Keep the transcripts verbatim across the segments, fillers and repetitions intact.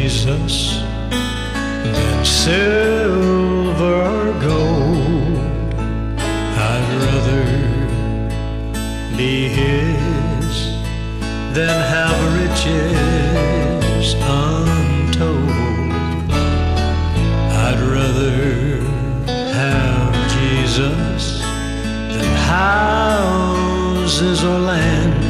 Jesus than silver or gold. I'd rather be His than have riches untold. I'd rather have Jesus than houses or land.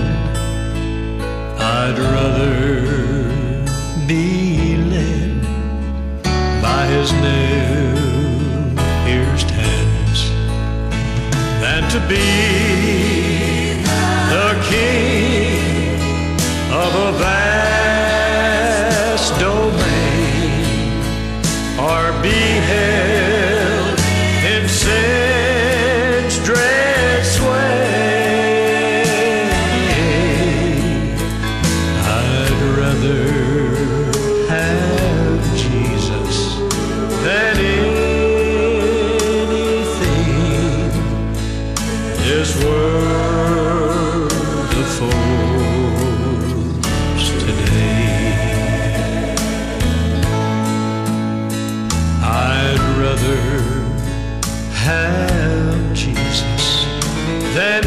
I'd rather be led by His nail-pierced hands than to be the king of a vast domain, or be held in sin's dread sway. I'd rather have Jesus than anything this world affords today. I'd rather have Jesus than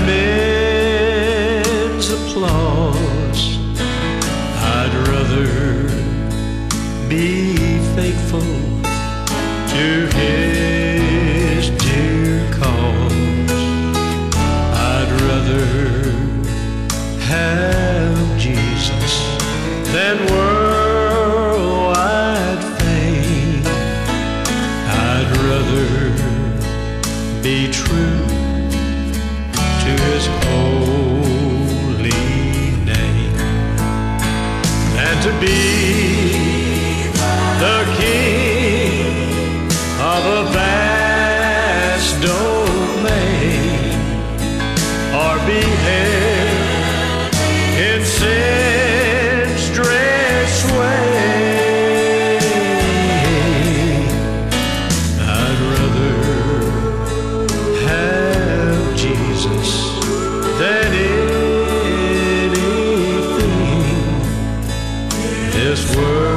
men's applause. I'd rather be faithful to His dear cause. I'd rather have Jesus than worldwide fame. I'd rather be true to His holy name than to be the king of a vast domain, or be held in sin's dread sway. I'd rather have Jesus than anything this world